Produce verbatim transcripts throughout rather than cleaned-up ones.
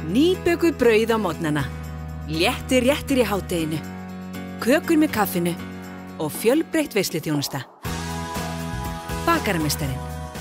Nýbökuð brauð á morgnana, léttir réttir í hádeginu, kökur með kaffinu og fjölbreytt veisluþjónusta. Bakarameistarinn.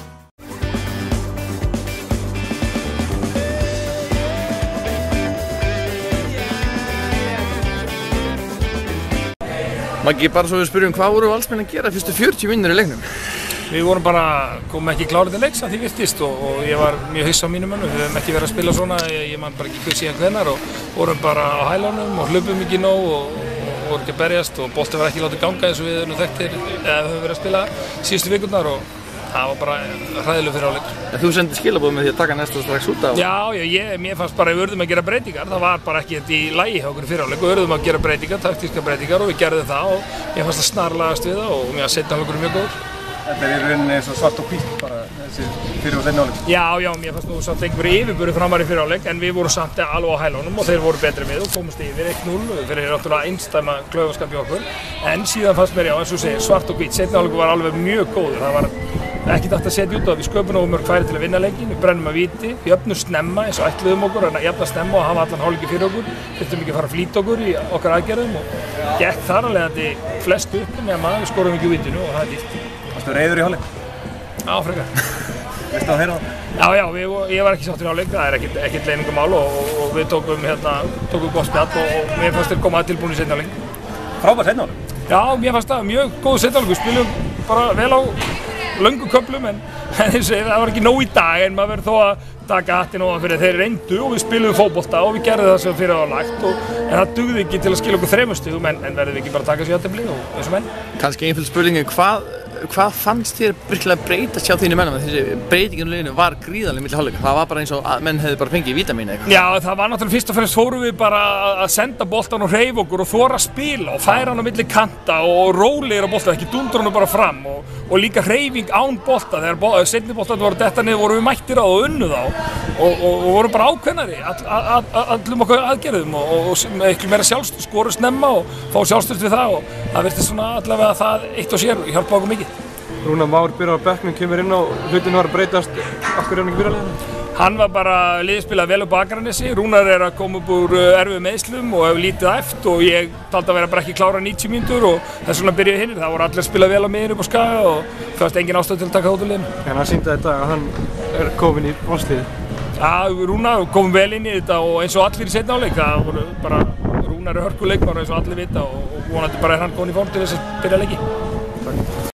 Maggi, bara svo við spyrjum, hvað voru Valsmenn að gera fyrstu fjörutíu mínútur í leiknum? Við vorum bara, komum ekki klárið til leiks að því virtist og, og ég var mjög hissa á mínum mönnum. Við höfum ekki verið að spila svona, ég, ég man bara ekki hvað síðan hvenær og vorum bara á hælunum og hlupum ekki nóg og, og vorum ekki að berjast og bolti var ekki látið ganga eins og við erum þekktir eða höfum verið að spila síðustu vikurnar og það var bara hræðilegur fyrir áleik. En þú sendið skilaboð með því að taka næsta strax út af? Já, já, ég, mér fannst bara að við urðum að gera breytingar, það var bara ekki í lagi hjá okkur fyrir áleik og við urðum að gera breytingar, taktískar breytingar og við gerðum það og ég fannst að snarlagast við það og mér að setja okkur mjög góður. Þetta er í rauninni eins og svart og hvítt bara þessi fyrir og seinni áleik. Já, já, mér fannst nú samt einhver yfirbúri framar í fyrir áleik en við vorum samt alveg á hælunum og þeir voru betri með og komast yfir eitt núll fyrir náttúrulega einstæma klaufaskap í okkur. En síðan fannst mér, já, eins og segir, svart og hvítt. Seinni áleikur var alveg mjög góður. Það var ekkert hægt að setja út á það. Við sköpum nógu mörg færi til að vinna leikinn, við brennum að víti, við jöfnum snemma eins og ætluðum okkur, að jafna snemma og hafa allan hálfleiki fyrir okkur. Þurftum ekki að fara að flýta okkur í okkar aðgerðum og gekk þar alveg að þið flest upp nema við skorum ekki úr vítinu og það er dýrt. Varstu reiður í hálfleik? Já, frekar. Veistu að heyra það? Já, já, við, ég var ekki sáttur í hálfleik, það er ekkert, ekkert leiningumál og, og, og við tókum, hérna, tókum gott spjall og, og mér fannst þeir koma tilbúin í seinni hálfleik. Frábær seinni hálfleik? Já, mér fannst það mjög góð seinni hálfleik, við spilum bara vel á löngum köflum en eins og það var ekki nóg í dag en maður verður þó að taka hattinn ofan fyrir þeir reyndu og við spilum fótbolta og við gerðum það sem fyrir á lagt og en það dugði ekki til að skila okkur þremur stigum en, en verðum við ekki bara að taka sér jafntefli og eins og menn. Kannski einföld spurningin, hvað, hvað fannst þér virkilega breytast hjá þínu mönnum? Þessi breytingin á liðinu var gríðarleg milli hálfleika, það var bara eins og að menn hefði bara fengið vítamín eða eitthvað. Já, það var náttúrulega fyrst og fremst fórum við bara að senda boltan og hreyfa okkur og þora að spila og færa hann á milli kanta og rólegir á boltan, ekki dundur hann bara fram og, og líka hreyfing án bolta, þegar seinni boltan voru detta niður vorum við mættir á og unnu þá og, og, og vorum bara ákveðnari all, all, all, allum okkur aðgerðum og, og, og eitthvað meira sjálfstöð, skoru snemma og fá sjálfstöð við það og það virtist svona allavega það eitt og sér hjálpa okkur mikið. Rúnar Már byrjar á bekknum, kemur inn á hlutinu var að breytast, af hverju er hann ekki byrjað? Hann var bara liðspilað vel upp á Akranesi, Rúnar er að koma upp úr erfiðum meiðslum og hefur lítið æft og ég taldi að vera bara ekki klára níutíu mínútur og þess vegna byrjuði hinnir. Það voru allir að spila vel á miðjunni upp á Skaga og fannst engin ástæða til að taka það út úr liðinu. En hann sýndi þetta að hann er kominn í Valsliðið. Já, Rúnar kom vel inn í þetta og eins og allir í seinni hálfleik, það voru bara Rúnar er hörkuleikmaður eins og allir vita og vonandi bara er hann kominn í form til þess að byrja leiki.